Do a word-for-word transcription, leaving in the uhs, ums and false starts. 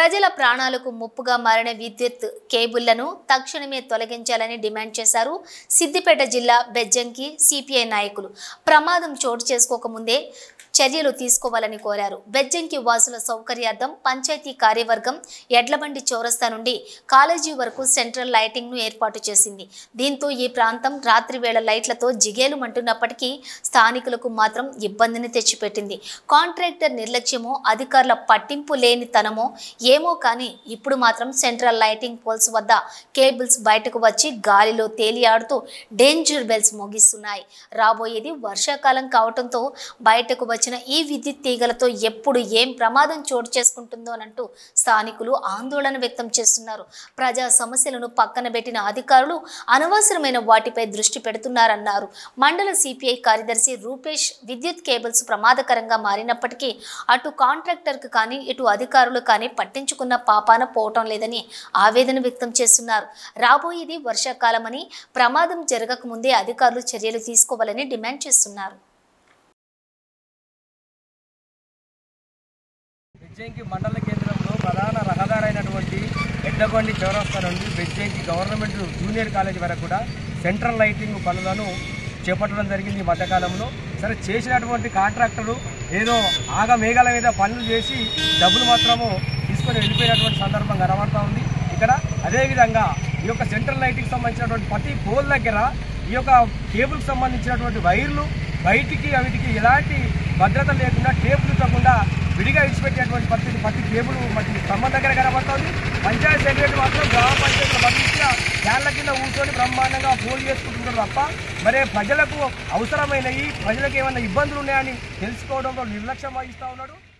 ప్రజల ప్రాణాలకు ముప్పుగా మారిన విద్యుత్ కేబుళ్లను తక్షణమే తొలగించాలని డిమాండ్ చేశారు సిద్దిపేట జిల్లా బెజ్జంకి సిపిఐ నాయకులు. ప్రమాదం చోటు చేసుకోకముందే చర్యలు తీసుకోవాలని కోరారు. బెజ్జంకి వాసుల సౌకర్యార్థం పంచాయతీ కార్యవర్గం ఎడ్లబండి చౌరస్తా నుండి కాలేజీ వరకు సెంట్రల్ లైటింగ్ ను ఏర్పాటు చేసింది. దీంతో ఈ ప్రాంతం రాత్రి వేళ లైట్లతో జిగేలుమంటున్నప్పటికీ స్థానికులకు మాత్రం ఇబ్బందిని తెచ్చిపెట్టింది. కాంట్రాక్టర్ నిర్లక్ష్యమో అధికారుల పట్టింపు లేని తనమో ఏమో కానీ ఇప్పుడు మాత్రం సెంట్రల్ లైటింగ్ పోల్స్ వద్ద కేబుల్స్ బయటకు వచ్చి గాలిలో తేలియాడుతూ డేంజర్ బెల్స్ మోగిస్తున్నాయి. రాబోయేది వర్షాకాలం కావడంతో బయటకు వచ్చిన ఈ విద్యుత్ తీగలతో ఎప్పుడు ఏం ప్రమాదం చోటు చేసుకుంటుందోనంటూ స్థానికులు ఆందోళన వ్యక్తం చేస్తున్నారు. ప్రజా సమస్యలను పక్కన పెట్టిన అధికారులు అనవసరమైన వాటిపై దృష్టి పెడుతున్నారన్నారు. మండల సిపిఐ కార్యదర్శి రూపేష్ విద్యుత్ కేబుల్స్ ప్రమాదకరంగా మారినప్పటికీ అటు కాంట్రాక్టర్కు కానీ ఇటు అధికారులు కానీ పట్టించుకున్న పాపాన పోవటం లేదని ఆవేదన వ్యక్తం చేస్తున్నారు. రాబోయేది వర్షాకాలమని ప్రమాదం జరగకముందే అధికారులు చర్యలు తీసుకోవాలని డిమాండ్ చేస్తున్నారు. బెజ్జంకి మండల కేంద్రంలో ప్రధాన రహదారైనటువంటి ఎడ్లబండి చౌరస్తా నుండి బెజ్జంకి గవర్నమెంట్ జూనియర్ కాలేజీ వరకు కూడా సెంట్రల్ లైటింగ్ పనులను చేపట్టడం జరిగింది. ఈ మధ్యకాలంలో సరే చేసినటువంటి కాంట్రాక్టరు ఏదో ఆగ మేఘాల మీద పనులు చేసి డబ్బులు మాత్రము తీసుకొని వెళ్ళిపోయినటువంటి సందర్భం కనబడుతూ ఉంది. ఇక్కడ అదేవిధంగా ఈ యొక్క సెంట్రల్ లైటింగ్కి సంబంధించినటువంటి ప్రతి పోల్ దగ్గర ఈ యొక్క కేబుల్కి సంబంధించినటువంటి వైర్లు బయటికి అవిటికి ఎలాంటి భద్రత లేకుండా టేపులు ఇవ్వకుండా విడిగా ఇచ్చిపెట్టేటువంటి పరిస్థితి ప్రతి కేబుల్ మనకి స్తంభం దగ్గర కనబడుతుంది. పంచాయతీ సెక్రటరీ మాత్రం గ్రామ పంచాయతీల మధ్య ఫ్యాన్ల కింద కూర్చొని బ్రహ్మాండంగా పోల్ చేసుకుంటున్నారు తప్ప మరే ప్రజలకు అవసరమైనవి ప్రజలకు ఏమైనా ఇబ్బందులు ఉన్నాయని తెలుసుకోవడంలో నిర్లక్ష్యం వహిస్తూ ఉన్నాడు.